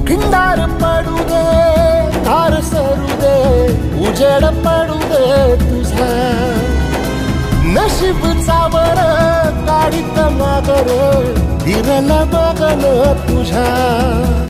खिंडार पडू दे, धार सरू दे, उजेड पडू दे तुझा. नशीब चावर काढीत मागर, विरल बघन तुझ्या.